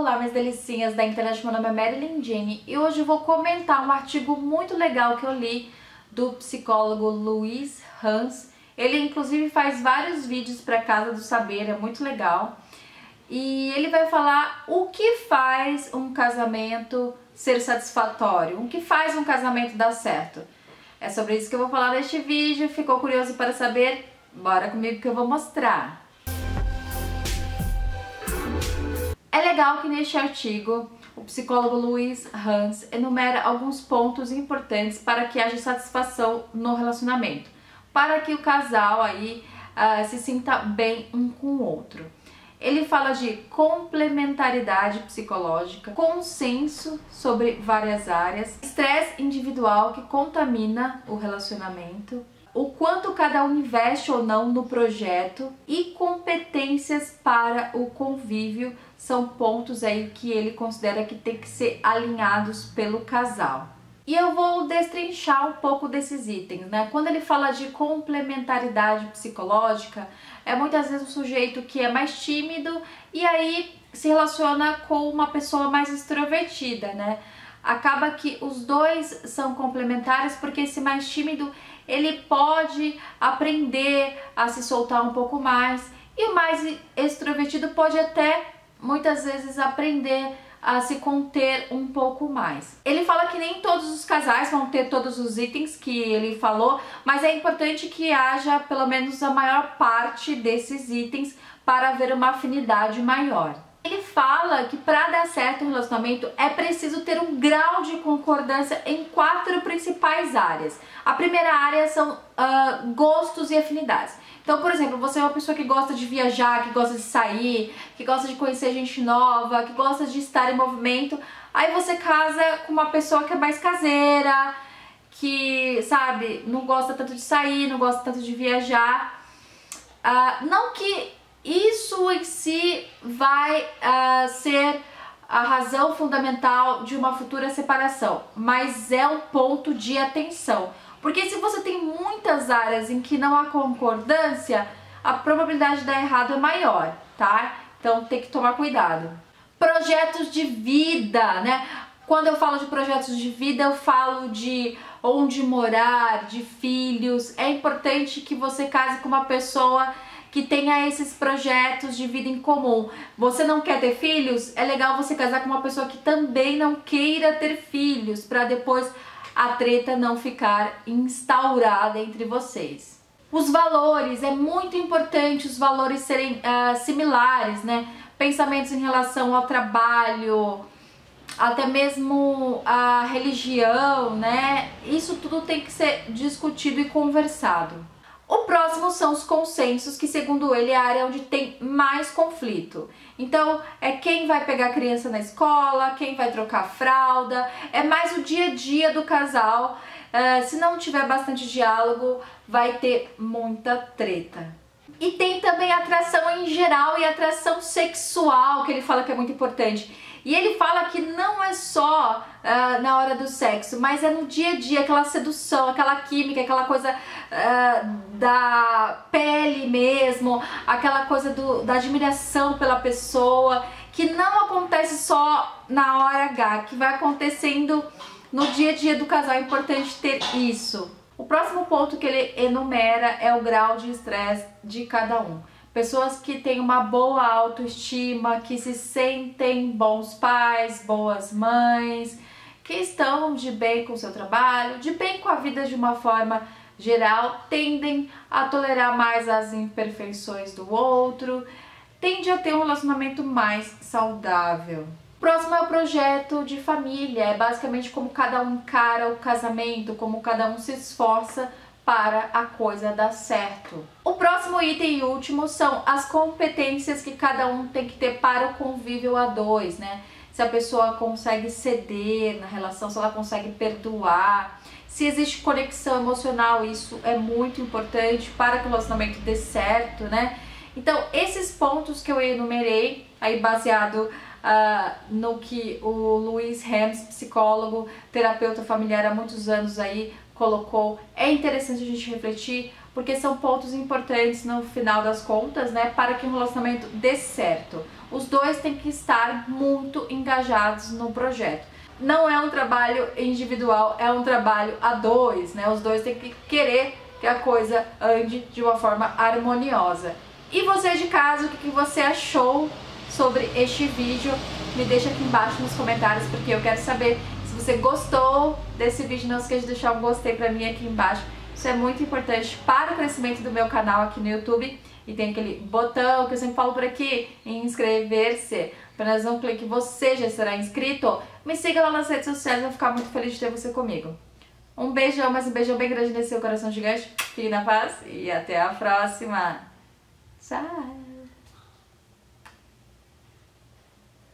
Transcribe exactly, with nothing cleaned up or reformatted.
Olá, minhas delicinhas da internet, meu nome é Marilyn Jenny e hoje eu vou comentar um artigo muito legal que eu li do psicólogo Luiz Hans. Ele inclusive faz vários vídeos para Casa do Saber, é muito legal. E ele vai falar o que faz um casamento ser satisfatório, o que faz um casamento dar certo. É sobre isso que eu vou falar neste vídeo. Ficou curioso para saber? Bora comigo que eu vou mostrar. É legal que neste artigo o psicólogo Luiz Hans enumera alguns pontos importantes para que haja satisfação no relacionamento, para que o casal aí uh, se sinta bem um com o outro. Ele fala de complementaridade psicológica, consenso sobre várias áreas, estresse individual que contamina o relacionamento, o quanto cada um investe ou não no projeto e competências para o convívio são pontos aí que ele considera que tem que ser alinhados pelo casal. E eu vou destrinchar um pouco desses itens, né? Quando ele fala de complementaridade psicológica, é muitas vezes um sujeito que é mais tímido e aí se relaciona com uma pessoa mais extrovertida, né? Acaba que os dois são complementares porque esse mais tímido ele pode aprender a se soltar um pouco mais e o mais extrovertido pode até muitas vezes aprender a se conter um pouco mais. Ele fala que nem todos os casais vão ter todos os itens que ele falou, mas é importante que haja pelo menos a maior parte desses itens para haver uma afinidade maior. Ele fala que para dar certo um relacionamento é preciso ter um grau de concordância em quatro principais áreas. A primeira área são uh, gostos e afinidades. Então, por exemplo, você é uma pessoa que gosta de viajar, que gosta de sair, que gosta de conhecer gente nova, que gosta de estar em movimento. Aí você casa com uma pessoa que é mais caseira, que, sabe, não gosta tanto de sair, não gosta tanto de viajar. Uh, não que isso em si vai uh, ser a razão fundamental de uma futura separação, mas é um ponto de atenção. Porque se você tem muitas áreas em que não há concordância, a probabilidade de dar errado é maior, tá? Então tem que tomar cuidado. Projetos de vida, né? Quando eu falo de projetos de vida, eu falo de onde morar, de filhos. É importante que você case com uma pessoa que tenha esses projetos de vida em comum. Você não quer ter filhos? É legal você casar com uma pessoa que também não queira ter filhos, para depois a treta não ficar instaurada entre vocês. Os valores, é muito importante os valores serem uh, similares, né? Pensamentos em relação ao trabalho, até mesmo a religião, né? Isso tudo tem que ser discutido e conversado. O próximo são os consensos, que segundo ele é a área onde tem mais conflito. Então é quem vai pegar a criança na escola, quem vai trocar a fralda, é mais o dia a dia do casal. Uh, se não tiver bastante diálogo, vai ter muita treta. E tem também atração em geral e atração sexual, que ele fala que é muito importante. E ele fala que não é só uh, na hora do sexo, mas é no dia a dia, aquela sedução, aquela química, aquela coisa uh, da pele mesmo, aquela coisa do, da admiração pela pessoa, que não acontece só na hora H, que vai acontecendo no dia a dia do casal. É importante ter isso. O próximo ponto que ele enumera é o grau de estresse de cada um. Pessoas que têm uma boa autoestima, que se sentem bons pais, boas mães, que estão de bem com o seu trabalho, de bem com a vida de uma forma geral, tendem a tolerar mais as imperfeições do outro, tende a ter um relacionamento mais saudável. O próximo é o projeto de família, é basicamente como cada um encara o casamento, como cada um se esforça para a coisa dar certo. O próximo item e último são as competências que cada um tem que ter para o convívio a dois, né? Se a pessoa consegue ceder na relação, se ela consegue perdoar, se existe conexão emocional, isso é muito importante para que o relacionamento dê certo, né? Então, esses pontos que eu enumerei, aí baseado uh, no que o Luiz Hans, psicólogo, terapeuta familiar há muitos anos aí, colocou, é interessante a gente refletir, porque são pontos importantes no final das contas, né, para que um relacionamento dê certo. Os dois têm que estar muito engajados no projeto. Não é um trabalho individual, é um trabalho a dois, né? Os dois têm que querer que a coisa ande de uma forma harmoniosa. E você de casa, o que você achou sobre este vídeo? Me deixa aqui embaixo nos comentários, porque eu quero saber. Se você gostou desse vídeo, não esqueça de deixar um gostei pra mim aqui embaixo. Isso é muito importante para o crescimento do meu canal aqui no YouTube. E tem aquele botão que eu sempre falo por aqui, inscrever-se. Apenas um clique, você já será inscrito. Me siga lá nas redes sociais, eu vou ficar muito feliz de ter você comigo. Um beijão, mas um beijão bem grande nesse seu coração gigante. Fique na paz e até a próxima. Tchau!